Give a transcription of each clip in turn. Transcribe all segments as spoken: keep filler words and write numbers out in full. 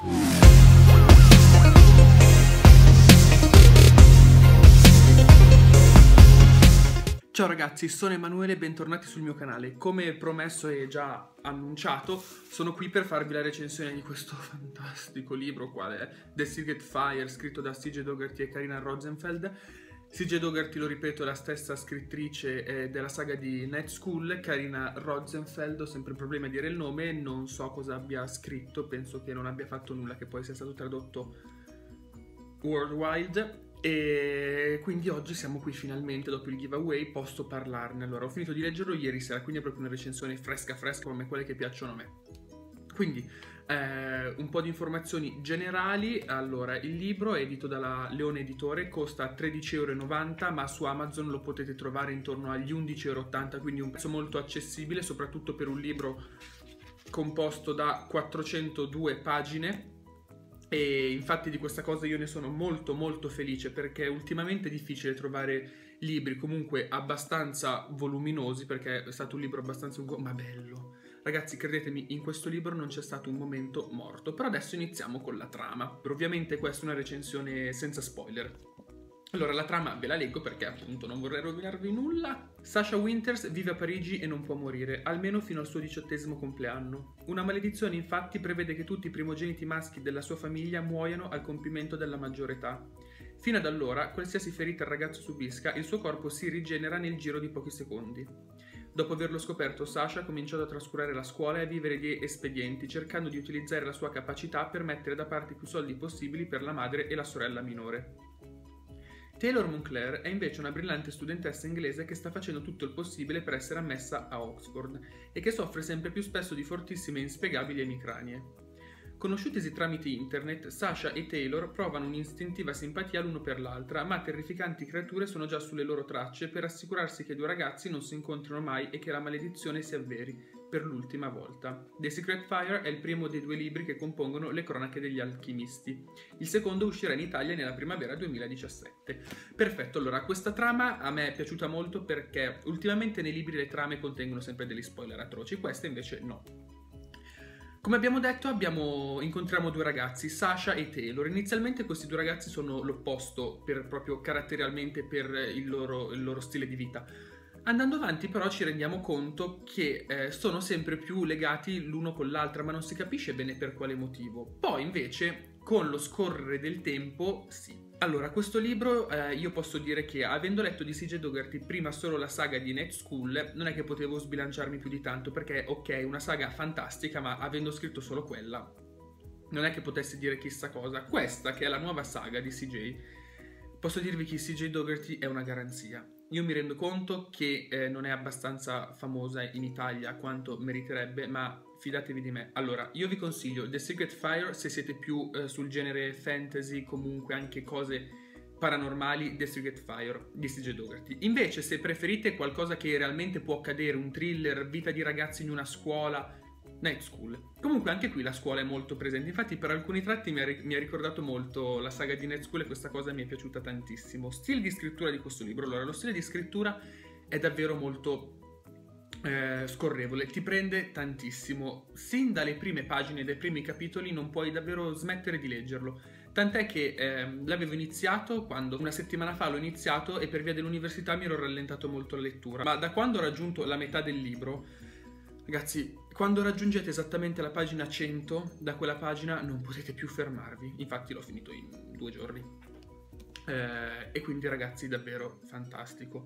Ciao ragazzi, sono Emanuele e bentornati sul mio canale. Come promesso e già annunciato, sono qui per farvi la recensione di questo fantastico libro, quale è The Secret Fire, scritto da C J Dougherty e Karina Rosenfeld. C J Dougherty, lo ripeto, è la stessa scrittrice eh, della saga di Night School. Karina Rosenfeld, ho sempre problemi a dire il nome, non so cosa abbia scritto, penso che non abbia fatto nulla che poi sia stato tradotto worldwide. E quindi oggi siamo qui finalmente, dopo il giveaway posso parlarne. Allora, ho finito di leggerlo ieri sera, quindi è proprio una recensione fresca fresca come quelle che piacciono a me. Quindi eh, un po' di informazioni generali. Allora, il libro è edito dalla Leone Editore, costa tredici e novanta euro, ma su Amazon lo potete trovare intorno agli undici e ottanta euro, quindi un prezzo molto accessibile, soprattutto per un libro composto da quattrocentodue pagine. E infatti di questa cosa io ne sono molto molto felice, perché ultimamente è difficile trovare libri comunque abbastanza voluminosi, perché è stato un libro abbastanza lungo, ma bello. Ragazzi, credetemi, in questo libro non c'è stato un momento morto. Però adesso iniziamo con la trama. Ovviamente questa è una recensione senza spoiler. Allora, la trama ve la leggo perché appunto non vorrei rovinarvi nulla. Sasha Winters vive a Parigi e non può morire, almeno fino al suo diciottesimo compleanno. Una maledizione infatti prevede che tutti i primogeniti maschi della sua famiglia muoiano al compimento della maggiore età. Fino ad allora, qualsiasi ferita il ragazzo subisca, il suo corpo si rigenera nel giro di pochi secondi. Dopo averlo scoperto, Sasha ha cominciato a trascurare la scuola e a vivere di espedienti, cercando di utilizzare la sua capacità per mettere da parte più soldi possibili per la madre e la sorella minore. Taylor Moncler è invece una brillante studentessa inglese che sta facendo tutto il possibile per essere ammessa a Oxford e che soffre sempre più spesso di fortissime e inspiegabili emicranie. Conosciutisi tramite internet, Sasha e Taylor provano un'istintiva simpatia l'uno per l'altra, ma terrificanti creature sono già sulle loro tracce per assicurarsi che i due ragazzi non si incontrino mai e che la maledizione si avveri per l'ultima volta. The Secret Fire è il primo dei due libri che compongono Le cronache degli alchimisti. Il secondo uscirà in Italia nella primavera duemiladiciassette. Perfetto, allora questa trama a me è piaciuta molto perché ultimamente nei libri le trame contengono sempre degli spoiler atroci, questa invece no. Come abbiamo detto, abbiamo, incontriamo due ragazzi, Sasha e Taylor. Inizialmente questi due ragazzi sono l'opposto per, proprio caratterialmente per il loro, il loro stile di vita. Andando avanti però ci rendiamo conto che eh, sono sempre più legati l'uno con l'altra, ma non si capisce bene per quale motivo. Poi invece con lo scorrere del tempo sì. Allora, questo libro eh, io posso dire che avendo letto di C J Dougherty prima solo la saga di Night School, non è che potevo sbilanciarmi più di tanto, perché ok, una saga fantastica, ma avendo scritto solo quella non è che potessi dire chissà cosa. Questa, che è la nuova saga di C J, posso dirvi che C J Dougherty è una garanzia. Io mi rendo conto che eh, non è abbastanza famosa in Italia quanto meriterebbe, ma fidatevi di me. Allora, io vi consiglio The Secret Fire se siete più eh, sul genere fantasy, comunque anche cose paranormali, The Secret Fire di C J Dougherty. Invece, se preferite qualcosa che realmente può accadere, un thriller, vita di ragazzi in una scuola, Night School. Comunque anche qui la scuola è molto presente, infatti per alcuni tratti mi ha, mi ha ricordato molto la saga di Night School e questa cosa mi è piaciuta tantissimo. Stile di scrittura di questo libro, allora lo stile di scrittura è davvero molto eh, scorrevole, ti prende tantissimo, sin dalle prime pagine, dai primi capitoli non puoi davvero smettere di leggerlo. Tant'è che eh, l'avevo iniziato quando una settimana fa l'ho iniziato e per via dell'università mi ero rallentato molto la lettura, ma da quando ho raggiunto la metà del libro, ragazzi, quando raggiungete esattamente la pagina cento, da quella pagina non potete più fermarvi. Infatti l'ho finito in due giorni. Eh, e quindi ragazzi, davvero fantastico.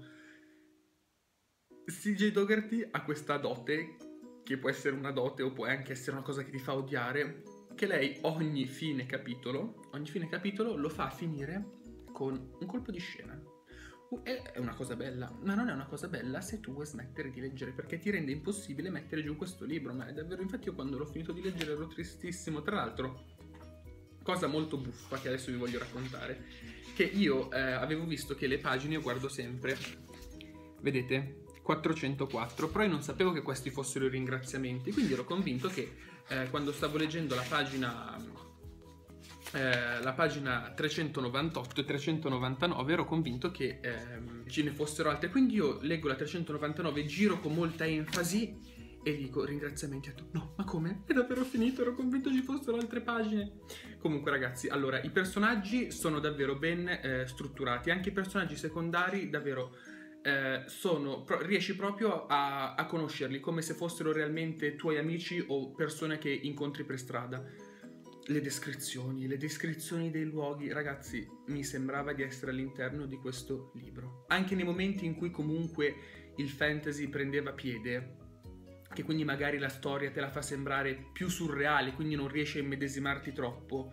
C J Dougherty ha questa dote, che può essere una dote o può anche essere una cosa che ti fa odiare, che lei ogni fine capitolo, ogni fine capitolo lo fa finire con un colpo di scena. È una cosa bella, ma non è una cosa bella se tu vuoi smettere di leggere, perché ti rende impossibile mettere giù questo libro. Ma è davvero, infatti io quando l'ho finito di leggere ero tristissimo. Tra l'altro, cosa molto buffa che adesso vi voglio raccontare, che io eh, avevo visto che le pagine io guardo sempre, vedete, quattrocentoquattro, però io non sapevo che questi fossero i ringraziamenti, quindi ero convinto che eh, quando stavo leggendo la pagina Eh, la pagina trecentonovantotto e trecentonovantanove ero convinto che ehm, ce ne fossero altre, quindi io leggo la trecentonovantanove, giro con molta enfasi e gli dico ringraziamenti, ho detto no, ma come? È davvero finito? Ero convinto ci fossero altre pagine. Comunque ragazzi, allora i personaggi sono davvero ben eh, strutturati, anche i personaggi secondari davvero eh, sono, pro- riesci proprio a, a conoscerli come se fossero realmente tuoi amici o persone che incontri per strada. Le descrizioni, le descrizioni dei luoghi, ragazzi, mi sembrava di essere all'interno di questo libro. Anche nei momenti in cui comunque il fantasy prendeva piede, che quindi magari la storia te la fa sembrare più surreale, quindi non riesci a immedesimarti troppo.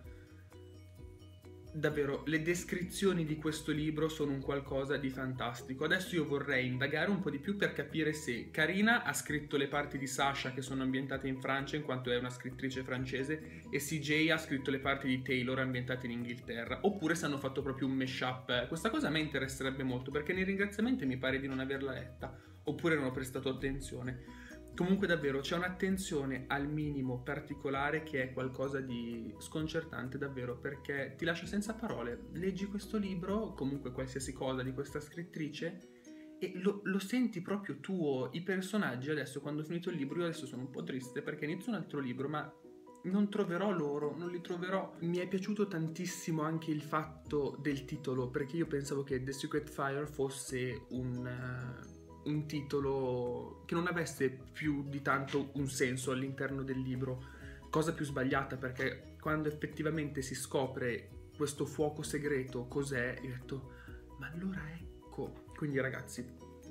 Davvero, le descrizioni di questo libro sono un qualcosa di fantastico. Adesso io vorrei indagare un po' di più per capire se Karina ha scritto le parti di Sasha che sono ambientate in Francia, in quanto è una scrittrice francese, e C J ha scritto le parti di Taylor ambientate in Inghilterra, oppure se hanno fatto proprio un mashup. Questa cosa a me interesserebbe molto, perché nei ringraziamenti mi pare di non averla letta, oppure non ho prestato attenzione. Comunque davvero c'è un'attenzione al minimo particolare che è qualcosa di sconcertante davvero, perché ti lascia senza parole. Leggi questo libro, comunque qualsiasi cosa di questa scrittrice, e lo, lo senti proprio tuo. I personaggi adesso, quando ho finito il libro, io adesso sono un po' triste perché inizio un altro libro, ma non troverò loro, non li troverò. Mi è piaciuto tantissimo anche il fatto del titolo, perché io pensavo che The Secret Fire fosse un... Uh, un titolo che non avesse più di tanto un senso all'interno del libro, cosa più sbagliata, perché quando effettivamente si scopre questo fuoco segreto cos'è, io ho detto ma allora ecco. Quindi ragazzi,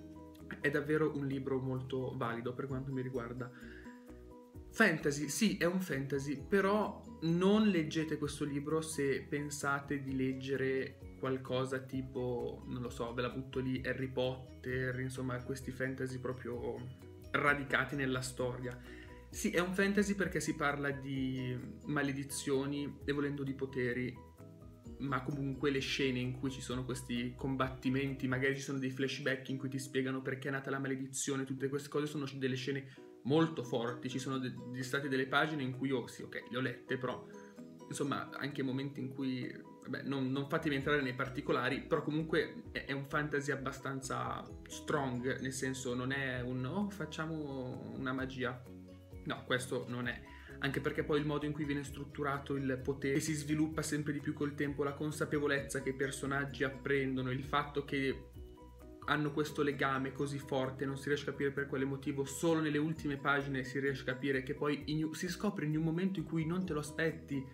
è davvero un libro molto valido per quanto mi riguarda. Fantasy, sì, è un fantasy, però non leggete questo libro se pensate di leggere qualcosa tipo, non lo so, ve la butto lì, Harry Potter, insomma questi fantasy proprio radicati nella storia. Sì, è un fantasy perché si parla di maledizioni e volendo di poteri, ma comunque le scene in cui ci sono questi combattimenti, magari ci sono dei flashback in cui ti spiegano perché è nata la maledizione, tutte queste cose sono delle scene molto forti. Ci sono de- de- state delle pagine in cui io, sì ok, le ho lette, però insomma anche momenti in cui, vabbè, non, non fatemi entrare nei particolari, però comunque è, è un fantasy abbastanza strong, nel senso non è un oh facciamo una magia, no, questo non è. Anche perché poi il modo in cui viene strutturato il potere, che si sviluppa sempre di più col tempo, la consapevolezza che i personaggi apprendono, il fatto che hanno questo legame così forte, non si riesce a capire per quale motivo, solo nelle ultime pagine si riesce a capire che poi in, si scopre in un momento in cui non te lo aspetti,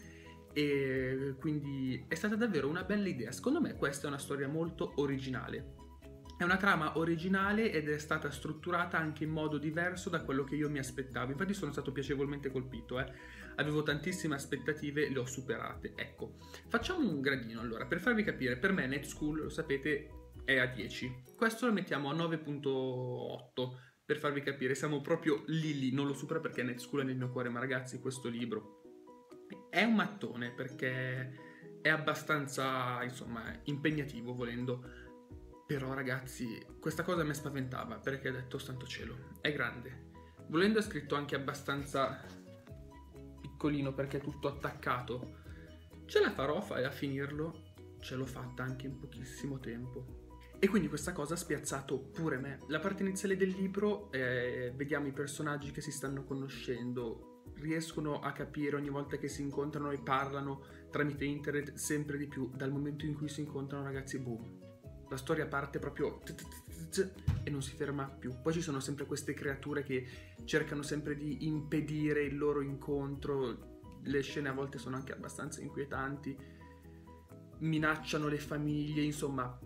e quindi è stata davvero una bella idea. Secondo me questa è una storia molto originale. È una trama originale ed è stata strutturata anche in modo diverso da quello che io mi aspettavo. Infatti sono stato piacevolmente colpito, eh. Avevo tantissime aspettative, le ho superate. Ecco, facciamo un gradino allora, per farvi capire. Per me Night School, lo sapete, è a dieci. Questo lo mettiamo a nove virgola otto, per farvi capire. Siamo proprio lì lì, non lo supera perché Night School è nel mio cuore, ma ragazzi, questo libro è un mattone perché è abbastanza, insomma, impegnativo volendo. Però ragazzi, questa cosa mi spaventava perché ho detto santo cielo, è grande. Volendo è scritto anche abbastanza piccolino perché è tutto attaccato. Ce la farò a finirlo, ce l'ho fatta anche in pochissimo tempo. E quindi questa cosa ha spiazzato pure me. La parte iniziale del libro, eh, vediamo i personaggi che si stanno conoscendo, riescono a capire ogni volta che si incontrano e parlano tramite internet sempre di più. Dal momento in cui si incontrano, ragazzi, boom. La storia parte proprio e non si ferma più. Poi ci sono sempre queste creature che cercano sempre di impedire il loro incontro. Le scene a volte sono anche abbastanza inquietanti. Minacciano le famiglie, insomma,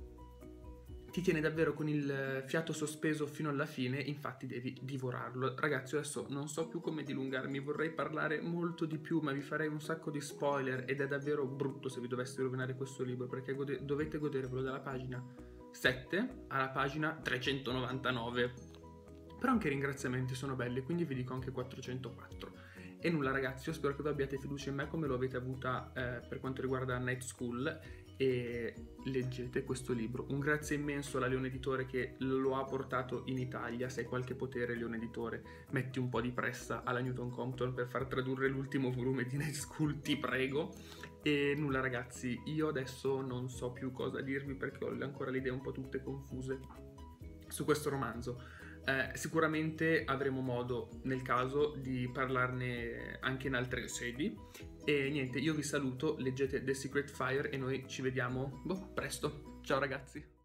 ti tiene davvero con il fiato sospeso fino alla fine, infatti devi divorarlo. Ragazzi, adesso non so più come dilungarmi, vorrei parlare molto di più, ma vi farei un sacco di spoiler ed è davvero brutto se vi dovessi rovinare questo libro, perché gode- dovete godervelo dalla pagina sette alla pagina trecentonovantanove. Però anche i ringraziamenti sono belli, quindi vi dico anche quattrocentoquattro. E nulla ragazzi, io spero che voi abbiate fiducia in me come lo avete avuta eh, per quanto riguarda Night School, e leggete questo libro. Un grazie immenso alla Leone Editore che lo ha portato in Italia. Se hai qualche potere, Leone Editore, metti un po' di pressa alla Newton Compton per far tradurre l'ultimo volume di Night School, ti prego. E nulla ragazzi, io adesso non so più cosa dirvi perché ho ancora le idee un po' tutte confuse su questo romanzo. Eh, sicuramente avremo modo, nel caso, di parlarne anche in altre sedi. E niente, io vi saluto, leggete The Secret Fire e noi ci vediamo boh, presto. Ciao ragazzi!